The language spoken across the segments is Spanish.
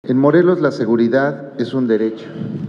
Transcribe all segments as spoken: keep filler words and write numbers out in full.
En Morelos la seguridad es un derecho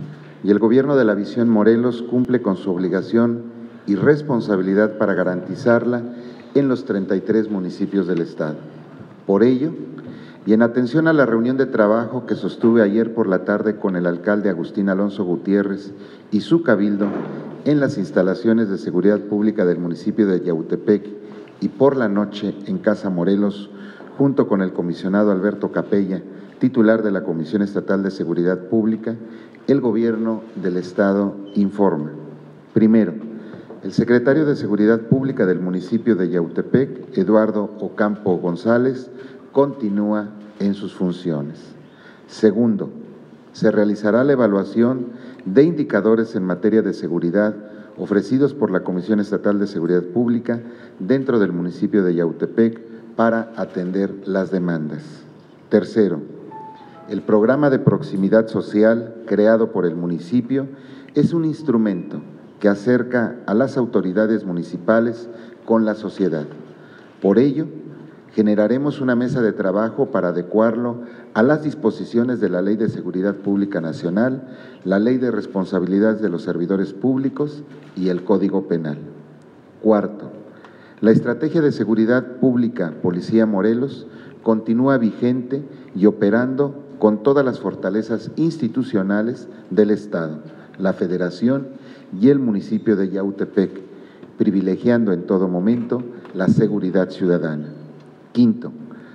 y el gobierno de la Visión Morelos cumple con su obligación y responsabilidad para garantizarla en los treinta y tres municipios del estado. Por ello, y en atención a la reunión de trabajo que sostuve ayer por la tarde con el alcalde Agustín Alonso Gutiérrez y su cabildo en las instalaciones de seguridad pública del municipio de Yautepec y por la noche en Casa Morelos, junto con el comisionado Alberto Capella, titular de la Comisión Estatal de Seguridad Pública, el Gobierno del Estado informa. Primero, el secretario de Seguridad Pública del municipio de Yautepec, Eduardo Ocampo González, continúa en sus funciones. Segundo, se realizará la evaluación de indicadores en materia de seguridad ofrecidos por la Comisión Estatal de Seguridad Pública dentro del municipio de Yautepec para atender las demandas. Tercero, el programa de proximidad social creado por el municipio es un instrumento que acerca a las autoridades municipales con la sociedad. Por ello, generaremos una mesa de trabajo para adecuarlo a las disposiciones de la Ley de Seguridad Pública Nacional, la Ley de Responsabilidades de los Servidores Públicos y el Código Penal. Cuarto, la Estrategia de Seguridad Pública Policía Morelos continúa vigente y operando con todas las fortalezas institucionales del Estado, la Federación y el municipio de Yautepec, privilegiando en todo momento la seguridad ciudadana. Quinto,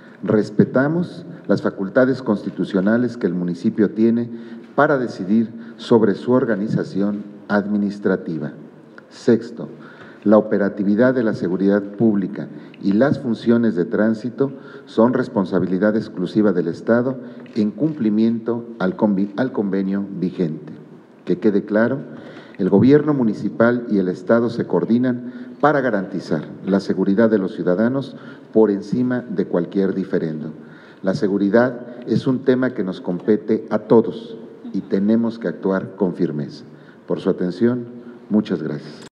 respetamos las facultades constitucionales que el municipio tiene para decidir sobre su organización administrativa. Sexto, la operatividad de la seguridad pública y las funciones de tránsito son responsabilidad exclusiva del Estado en cumplimiento al convenio vigente. Que quede claro, el gobierno municipal y el Estado se coordinan para garantizar la seguridad de los ciudadanos por encima de cualquier diferendo. La seguridad es un tema que nos compete a todos y tenemos que actuar con firmeza. Por su atención, muchas gracias.